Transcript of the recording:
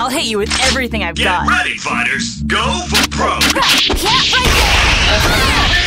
I'll hit you with everything I've Get got. ready, fighters! Go for broke! Cat right there!